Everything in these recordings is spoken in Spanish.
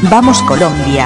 Vamos Colombia.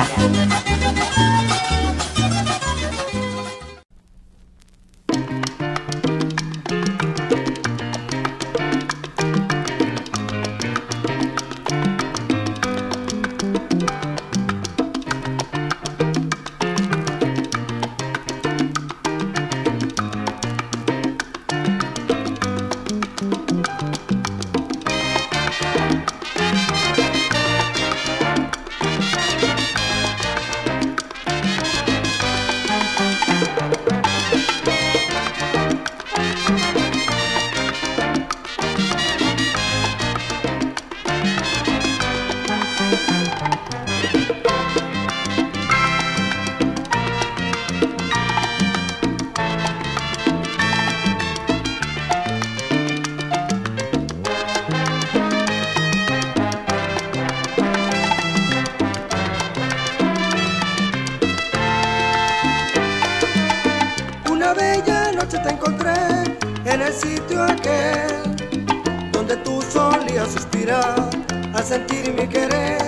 Una bella noche te encontré en el sitio aquel donde tú solías suspirar al sentir mi querer.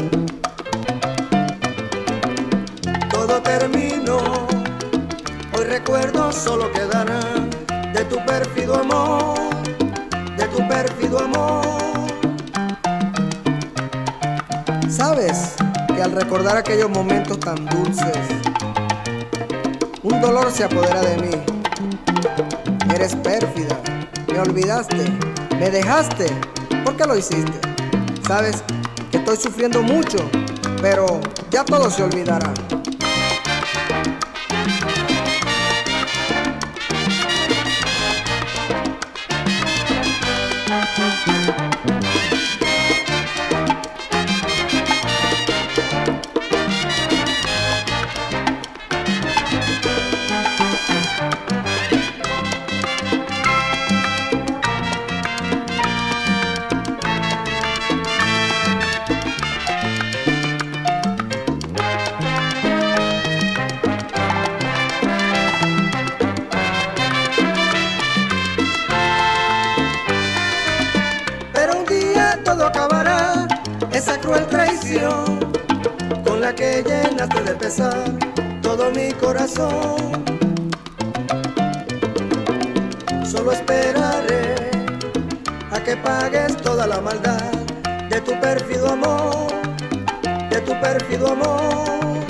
Todo terminó, hoy recuerdos solo quedarán de tu pérfido amor, de tu pérfido amor. Sabes que al recordar aquellos momentos tan dulces, un dolor se apodera de mí. Eres pérfida, me olvidaste, me dejaste. ¿Por qué lo hiciste? Sabes que estoy sufriendo mucho, pero ya todo se olvidará. Todo acabará, esa cruel traición con la que llenaste de pesar todo mi corazón. Solo esperaré a que pagues toda la maldad de tu pérfido amor, de tu pérfido amor.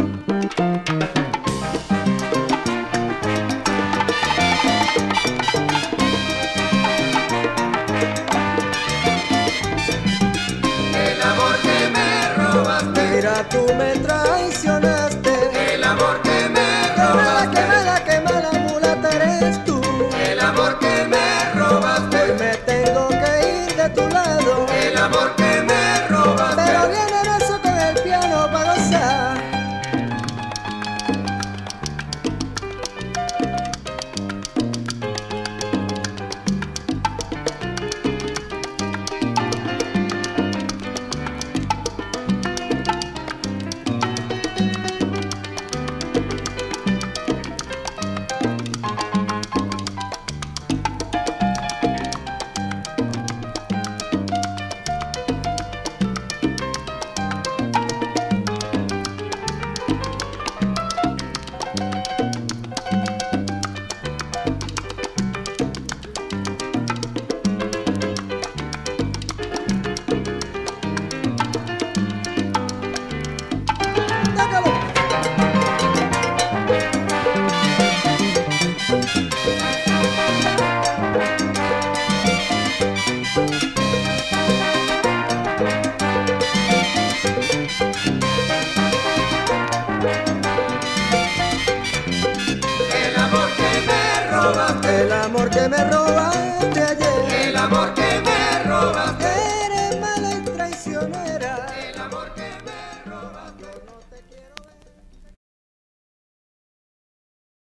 Mira, tú me traicionaste. El amor que me robaste. Qué mala mulata eres tú. El amor que me robaste. Hoy me tengo que ir de tu lado. El amor que me robaste. Pero viene eso con el piano para gozar. El amor que me robaste ayer. El amor que me robaste.